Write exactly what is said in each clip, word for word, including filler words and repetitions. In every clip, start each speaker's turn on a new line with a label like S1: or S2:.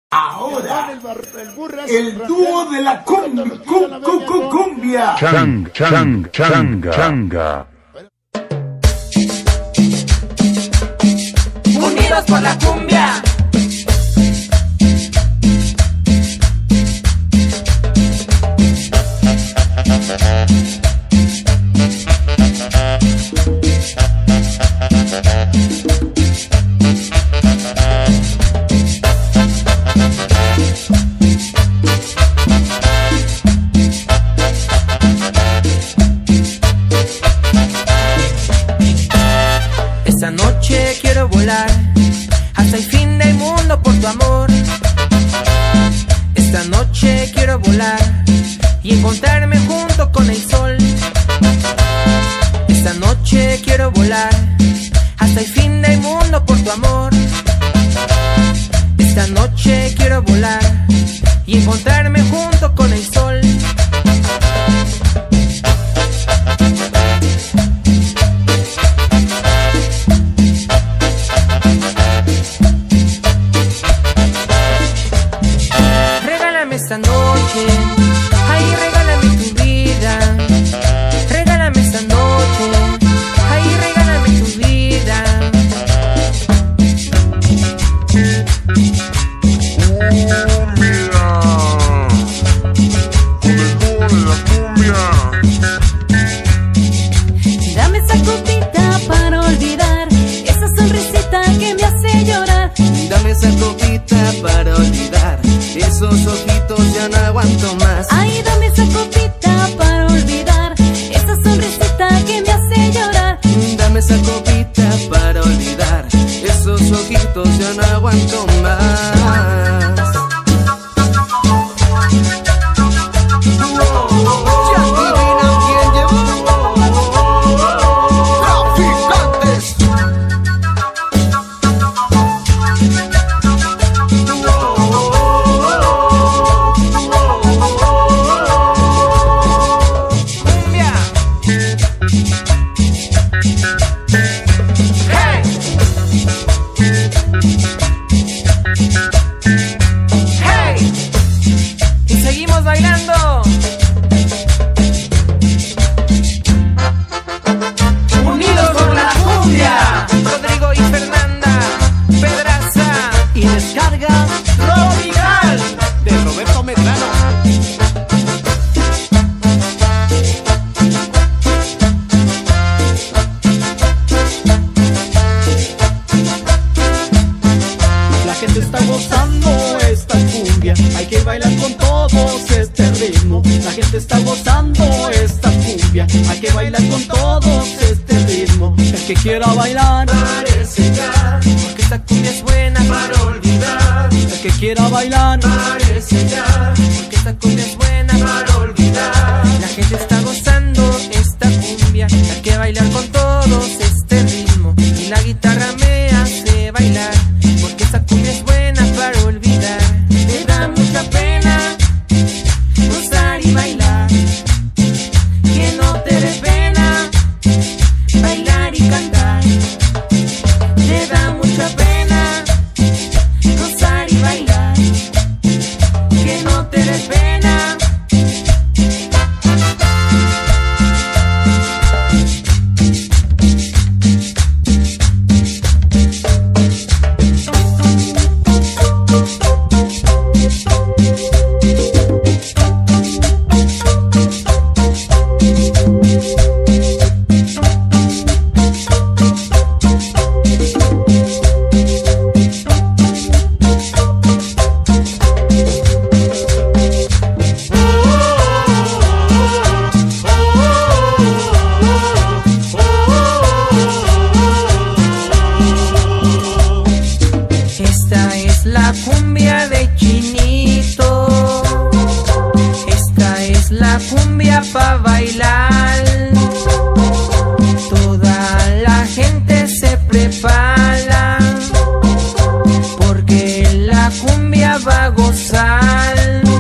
S1: Ahora, el dúo de la cumbia, cum, cum, cum, cumbia.
S2: Chang, chang, changa, changa.
S3: Unidos por la cumbia.
S4: Esta noche quiero volar hasta el fin del mundo por tu amor. Esta noche quiero volar y encontrarme junto con el sol. Esta noche quiero volar hasta el fin del mundo por tu amor. Esta noche quiero volar y encontrarme junto con el sol. Esta noche, ay, regálame tu vida. Regálame esta noche, ay, regálame tu vida.
S5: Dame esa copita para olvidar esa sonrisita que me hace llorar.
S6: Dame esa copita para olvidar esos ojitos, ya no aguanto más.
S5: Ay, dame esa copita para olvidar esa sonrisita que me hace llorar.
S6: Dame esa copita para olvidar esos ojitos, ya no aguanto más.
S4: Bailando.
S3: Unidos por la cumbia.
S4: Rodrigo y Fernanda Pedraza
S6: Y descarga
S3: Tropical
S6: de Roberto Medrano.
S7: La gente está gozando esta cumbia, hay que bailar con todos este ritmo. La gente está gozando esta cumbia, hay que bailar con todos este ritmo. El que quiera bailar,
S3: parece ya,
S4: porque esta cumbia es buena
S3: para olvidar.
S7: el que quiera bailar,
S3: Parece ya,
S4: porque esta cumbia es buena
S3: para olvidar.
S4: La gente está gozando esta cumbia, hay que bailar con todos este ritmo. Y la guitarra me hace bailar, porque esta cumbia es buena para olvidar. Me da mucha pena gozar y bailar, que no te dé pena bailar y cantar. Me da mucha pena gozar y bailar, que no te dé pena. Esta es la cumbia de Chinito, esta es la cumbia pa' bailar. Toda la gente se prepara, porque la cumbia va a gozar.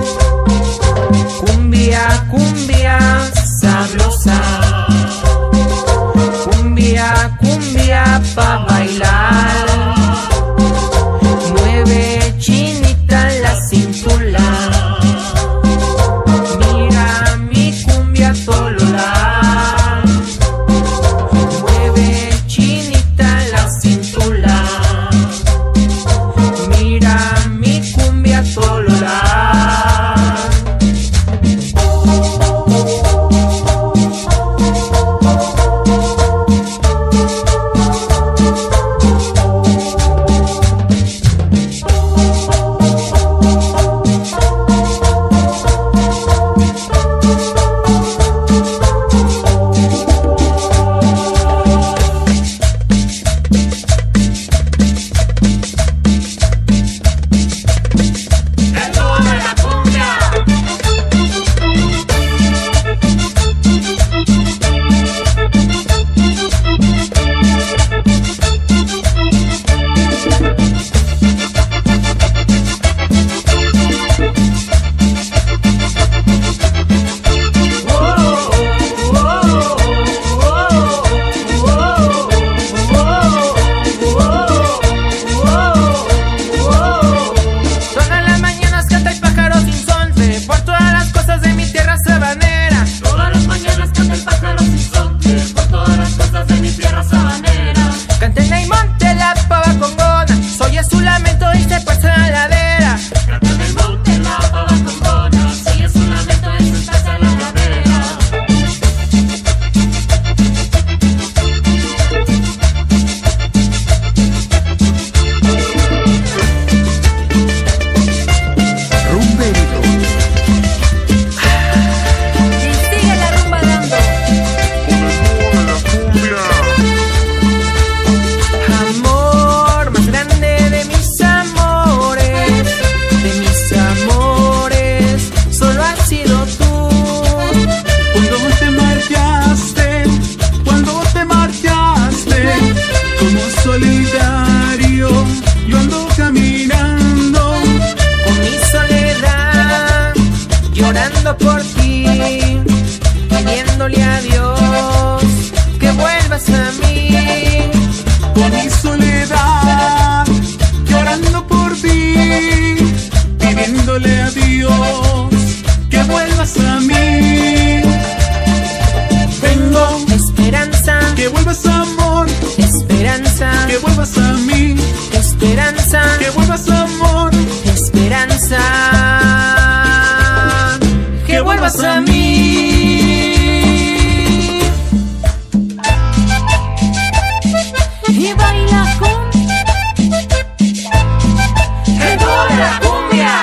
S4: Cumbia, cumbia sabrosa, cumbia, cumbia pa' bailar. Mueve chinita la llorando por ti, pidiéndole a Dios que vuelvas a mí.
S1: Por mi soledad, llorando por ti, pidiéndole a Dios que vuelvas a mí. Vengo,
S4: Esperanza,
S1: que vuelvas amor,
S4: esperanza,
S1: que vuelvas a mí,
S4: esperanza,
S1: que vuelvas amor,
S4: esperanza,
S1: que vuelvas a mí.
S5: Y baila con
S4: el dúo de la cumbia.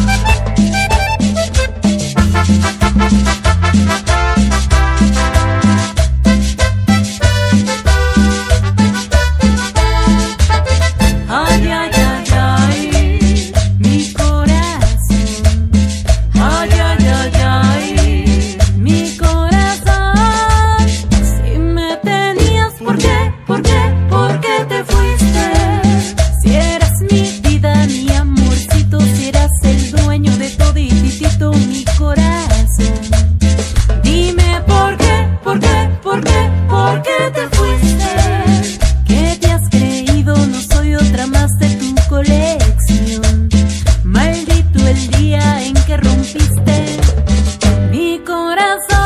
S5: ay, ay, ay, ay, mi corazón. Ay, ay, ay, ay, mi corazón. Si me tenías, ¿por qué? ¿Por qué? ¿Por qué te fuiste? Si eras mi vida, mi amorcito, si eras el dueño de todo y titito mi corazón. Dime por qué, por qué, por qué, por qué te fuiste. ¿Qué te has creído? No soy otra más de tu colección. Maldito el día en que rompiste mi corazón.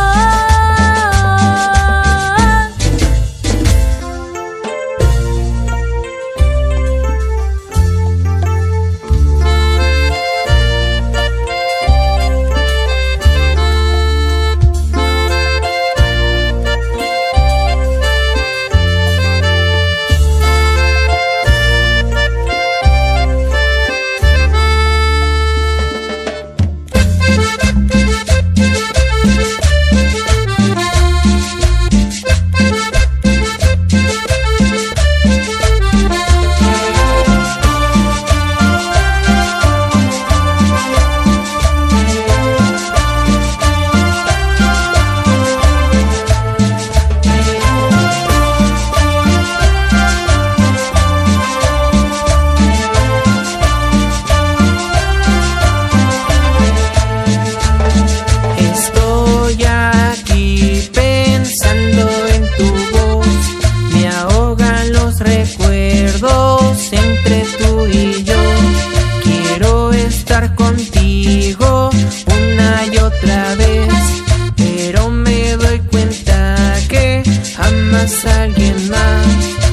S4: Estoy aquí pensando en tu voz, me ahogan los recuerdos entre tú y yo. Quiero estar contigo una y otra vez, pero me doy cuenta que amas a alguien más.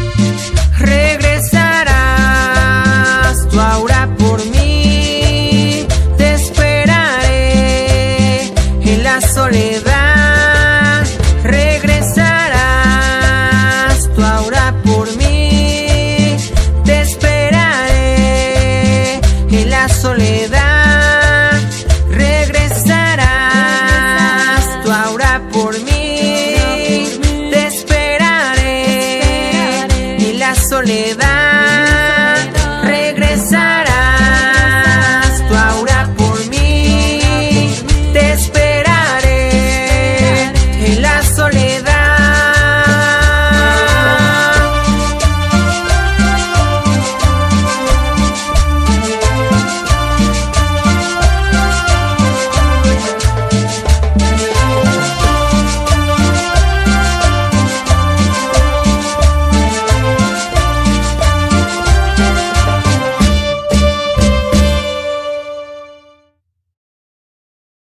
S4: Regresarás tú ahora por mí, te esperaré en la soledad. Regresarás tú ahora por mí, te esperaré en la soledad.